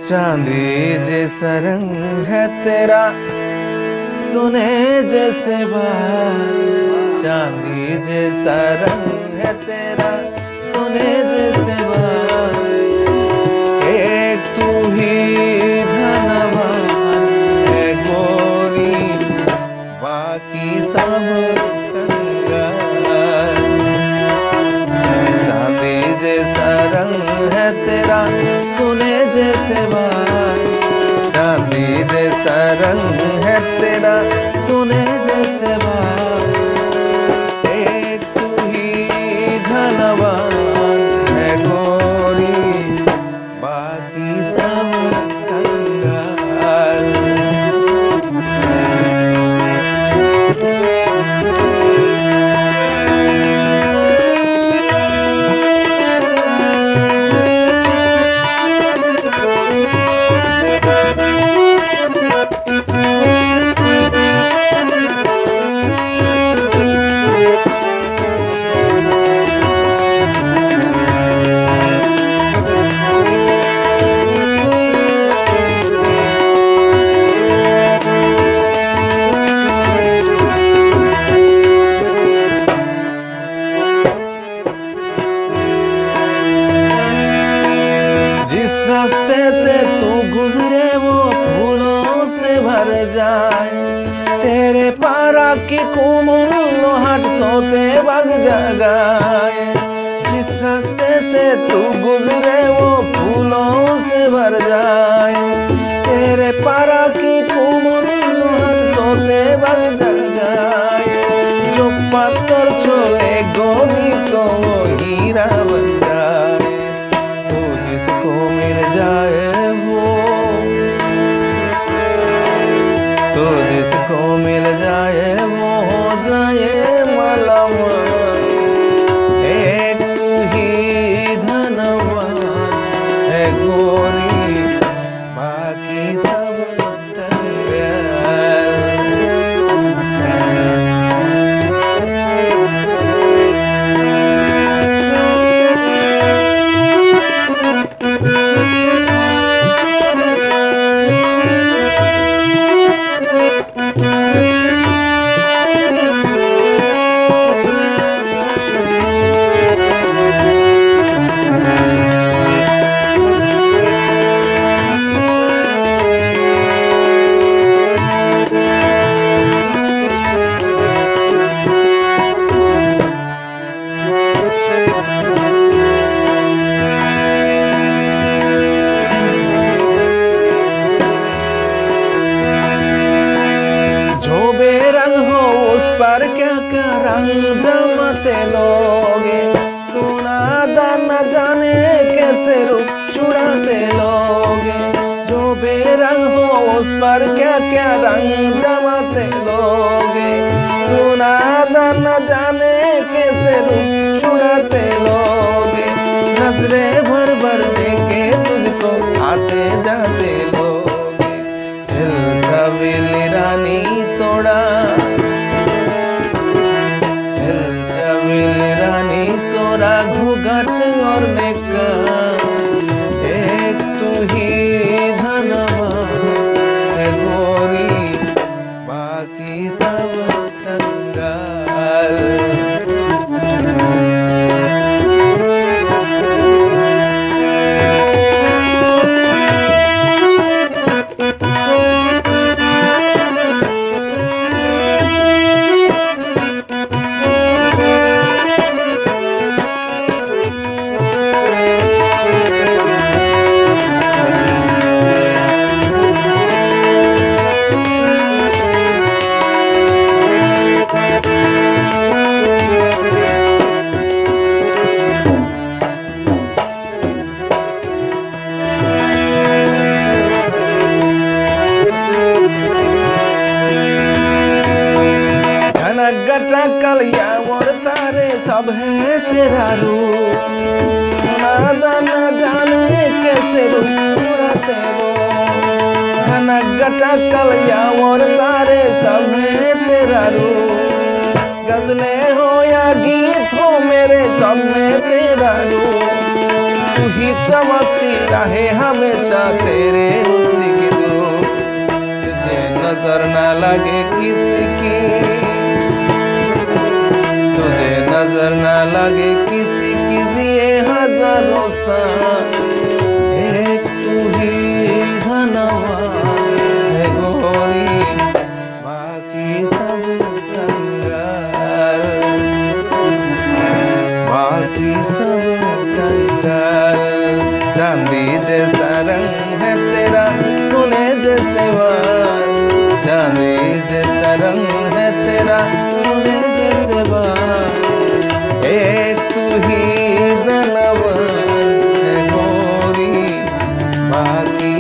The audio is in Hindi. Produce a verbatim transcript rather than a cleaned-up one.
चांदी जैसा रंग है तेरा, सुने जैसे बाल। चांदी जैसा रंग है तेरा, सुने जैसे बाल। एक तू ही धनवान है गोरी, बाकी सब कंगाल। चांदी जैसा रंग है तेरा, सुने जैसे बाल। चांदी जैसा रंग है तेरा, सुने जैसे बाल। एक तू ही धनवान है गोरी, बाकी सब कंगाल। जिस रास्ते से तू गुजरे वो फूलों से भर जाए। तेरे पारा की कोमल लोहाट सोते बग जगाए। जिस रास्ते से तू गुजरे वो फूलों से भर जाए। तेरे पारा की कोमल लोहाट सोते बग जगाए। जो पत्थर छोले गोदी तो वो हीरा बन जाए। तो जिसको मिल जाए वो, तो जिसको मिल जाए वो हो जाए मलम। एक तू ही धनवान है गोरी, बाकी सब कंगाल। पर क्या क्या रंग जमाते लोगे। तू नादान न जाने कैसे रुख चुराते लोगे। जो बेरंग हो उस पर क्या क्या रंग जमाते लोगे। तू नादान न जाने कैसे रुख चुराते लोगे। नजरें भर भर देखे तुझको आते जाते लोगे। सिलसिला रानी तोड़ा, रानी तोरा घूंघट और नेका। एक तू ही धनवान है गोरी, बाकी सब कंगाल। गटा कलिया और तारे सब है तेरा रूप। नादान न जाने कैसे रूप चुराते लोग। घना गटा कलिया और तारे सब है तेरा रूप। गजलें हो या गीत हो मेरे सब में तेरा रूप। तू ही चमकती रहे हमेशा तेरे हुस्न की धूप। तुझे नजर ना लगे किसी की, तुझे नजर ना लगे किसी की, जिए हजारों साल। एक तू ही धनवान है गोरी, बाकी सब कंगाल, बाकी सब कंगाल। चांदी जैसा रंग है तेरा, सोने जैसे बाल, चांदी जैसा रंग है तेरा, सोने जैसे बाल। एक तू ही धनवान है गोरी, बाकी